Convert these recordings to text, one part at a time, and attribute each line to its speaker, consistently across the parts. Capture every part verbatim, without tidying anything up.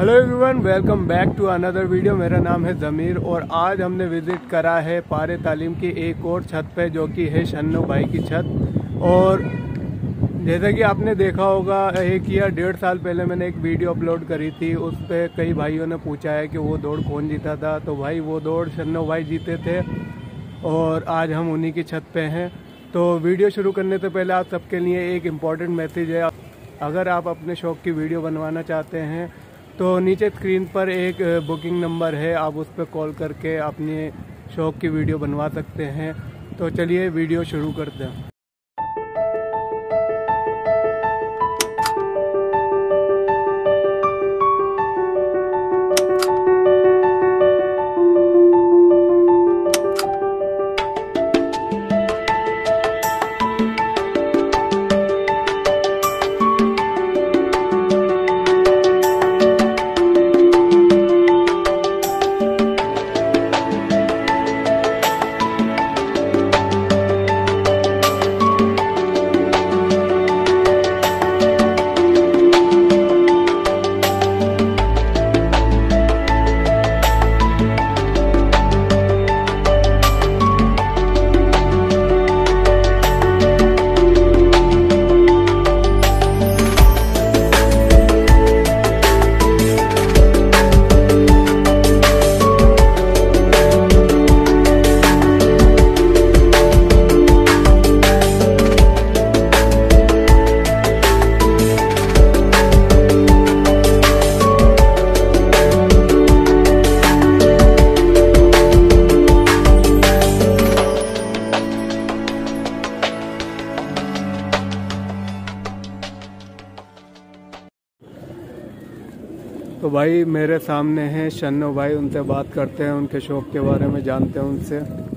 Speaker 1: Hello everyone, welcome back to another video. मेरा नाम है ज़मीर और आज हमने विज़िट करा है पारे तालीम की एक और छत पे, जो कि है शन्नो भाई की छत। और जैसा कि आपने देखा होगा, एक या डेढ़ साल पहले मैंने एक वीडियो अपलोड करी थी। उस पर कई भाइयों ने पूछा है कि वो दौड़ कौन जीता था। तो भाई वो दौड़ शन्नो भाई जीते थे और आज हम उन्हीं की छत पे हैं। तो वीडियो शुरू करने से पहले आप सबके लिए एक इम्पॉर्टेंट मैसेज है। अगर आप अपने शौक़ की वीडियो बनवाना चाहते हैं तो नीचे स्क्रीन पर एक बुकिंग नंबर है, आप उस पर कॉल करके अपने शौक़ की वीडियो बनवा सकते हैं। तो चलिए वीडियो शुरू करते हैं। तो भाई मेरे सामने हैं शन्नो भाई, उनसे बात करते हैं, उनके शौक़ के बारे में जानते हैं उनसे।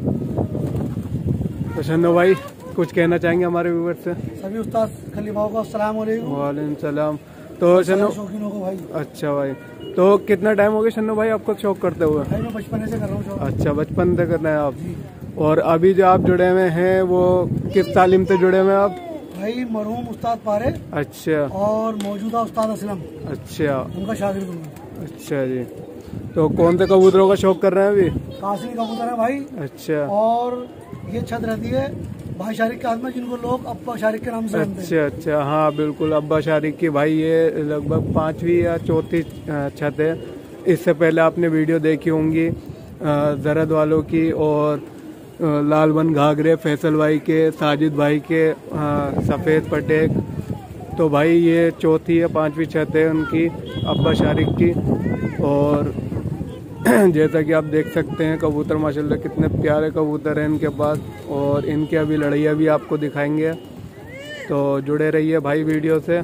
Speaker 1: तो शन्नो भाई कुछ कहना चाहेंगे हमारे व्यूअर्स से?
Speaker 2: सभी उस्ताद खलीफाओं को अस्सलाम वालेकुम।
Speaker 1: वालेकुम सलाम। तो शन्नो
Speaker 2: शौकीनों को भाई।
Speaker 1: अच्छा भाई, तो कितना टाइम हो गया शन्नो भाई आपको शौक़ करते हुए?
Speaker 2: भाई मैं बचपन से कर रहा हूँ।
Speaker 1: अच्छा, बचपन से कर रहे हैं आप। और अभी जो आप जुड़े हुए हैं वो किस तालीम से जुड़े हुए हैं आप?
Speaker 2: भाई मरहूम उस्ताद पारे।
Speaker 1: अच्छा।
Speaker 2: और मौजूदा उस्ताद असलम।
Speaker 1: अच्छा,
Speaker 2: उनका शागिर्द हूँ।
Speaker 1: अच्छा जी। तो कौन से कबूतरों का शौक कर रहे हैं अभी?
Speaker 2: कासनी कबूतर है भाई।
Speaker 1: अच्छा।
Speaker 2: और ये छत रहती है भाई शारिक के हाथ में, जिनको लोग अब्बा शारिक के नाम से जानते हैं।
Speaker 1: अच्छा अच्छा, हाँ बिल्कुल, अब्बा शारिक की भाई ये लगभग पांचवी या चौथी छत है। इससे पहले आपने वीडियो देखी होंगी जरद वालों की और लालबन घाघरे फैसल भाई के, साजिद भाई के, सफ़ेद पटेक। तो भाई ये चौथी या पांचवी छत है उनकी, अब्बा शारिक की। और जैसा कि आप देख सकते हैं कबूतर माशाल्लाह कितने प्यारे कबूतर हैं इनके पास, और इनके अभी लड़ैया भी आपको दिखाएंगे। तो जुड़े रहिए भाई वीडियो से।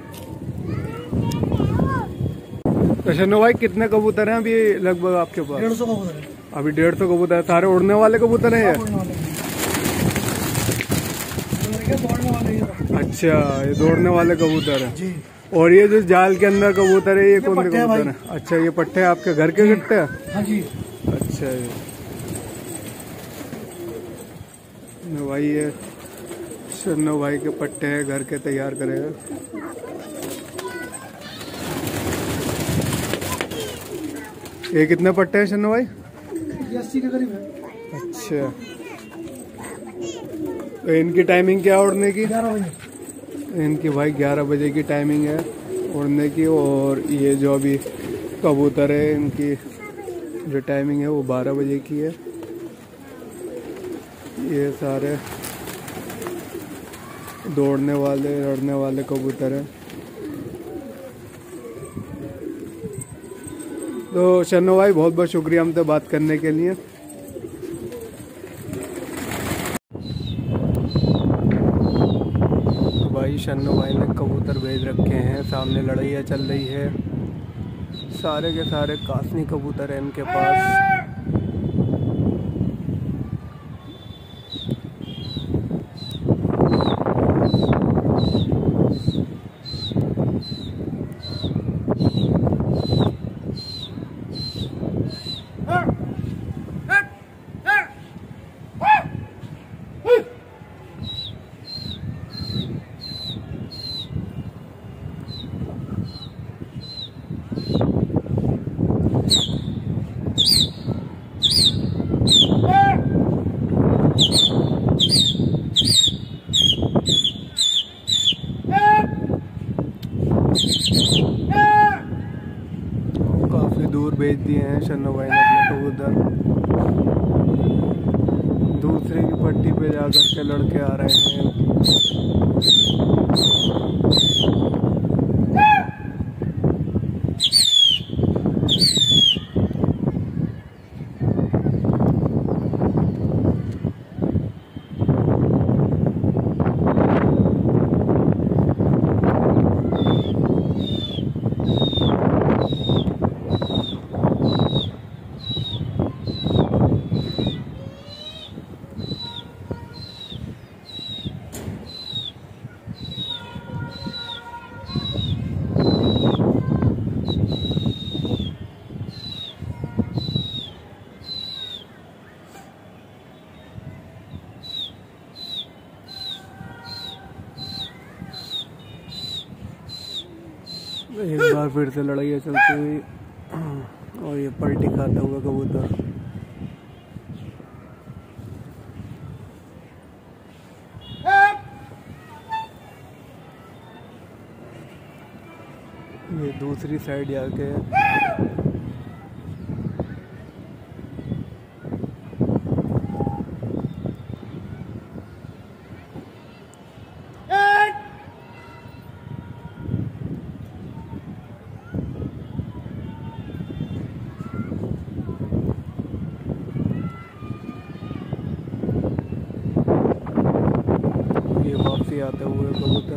Speaker 1: तो शन्नो भाई कितने कबूतर हैं अभी लगभग आपके पास?
Speaker 2: डेढ़ सौ कबूतर है
Speaker 1: अभी। डेढ़ सौ कबूतर है, सारे उड़ने वाले कबूतर हैं ये? अच्छा, ये दौड़ने वाले कबूतर है जी। और ये जो जाल के अंदर कबूतर है ये कौन से कबूतर है? अच्छा, ये पट्टे आपके घर के कट्टे हैं?
Speaker 2: हाँ जी।
Speaker 1: अच्छा ये भाई, ये शन्नो भाई के पट्टे हैं, घर के तैयार करेगा। ये कितने पट्टे हैं शन्नो भाई?
Speaker 2: अस्सी के करीब है।
Speaker 1: अच्छा, तो इनकी टाइमिंग क्या उड़ने की?
Speaker 2: ग्यारह बजे।
Speaker 1: इनकी भाई ग्यारह बजे की टाइमिंग है उड़ने की। और ये जो अभी कबूतर है इनकी जो टाइमिंग है वो बारह बजे की है। ये सारे दौड़ने वाले लड़ने वाले कबूतर हैं। तो शन्नो भाई बहुत बहुत शुक्रिया हमसे बात करने के लिए। भाई शन्नो भाई ने कबूतर भेज रखे हैं, सामने लड़ाइयाँ चल रही है। सारे के सारे कासनी कबूतर हैं इनके पास। दिए हैं शन्नू भाई ने अपने कबूतर। दूसरे की पट्टी पे जाकर के लड़के आ रहे हैं। एक बार फिर से लड़ाई चलती हुई और ये पलटी खाता हुआ कबूतर। ये दूसरी साइड जाके वापसी आते हुए कबूतर।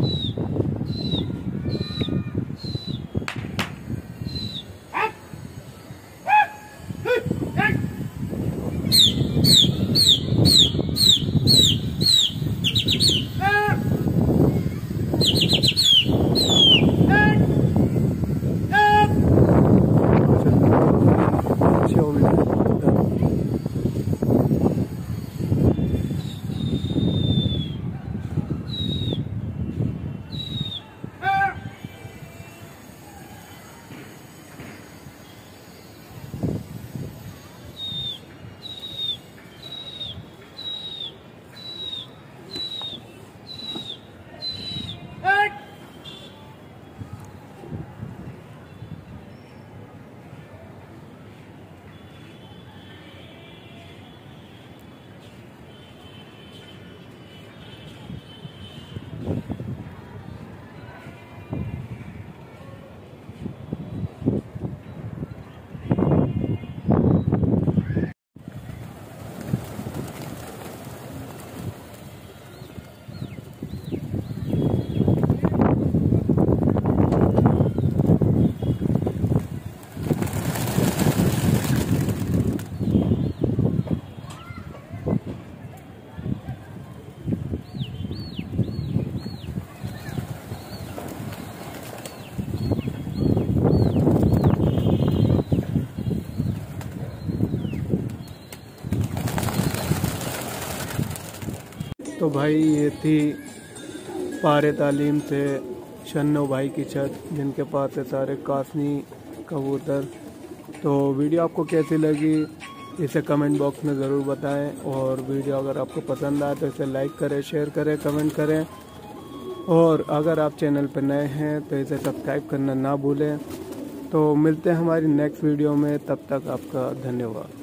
Speaker 1: तो भाई ये थी पारे तालीम से शन्नू भाई की छत, जिनके पास है सारे कासनी कबूतर। तो वीडियो आपको कैसी लगी इसे कमेंट बॉक्स में ज़रूर बताएं, और वीडियो अगर आपको पसंद आए तो इसे लाइक करें, शेयर करें, कमेंट करें, और अगर आप चैनल पर नए हैं तो इसे सब्सक्राइब करना ना भूलें। तो मिलते हैं हमारी नेक्स्ट वीडियो में, तब तक आपका धन्यवाद।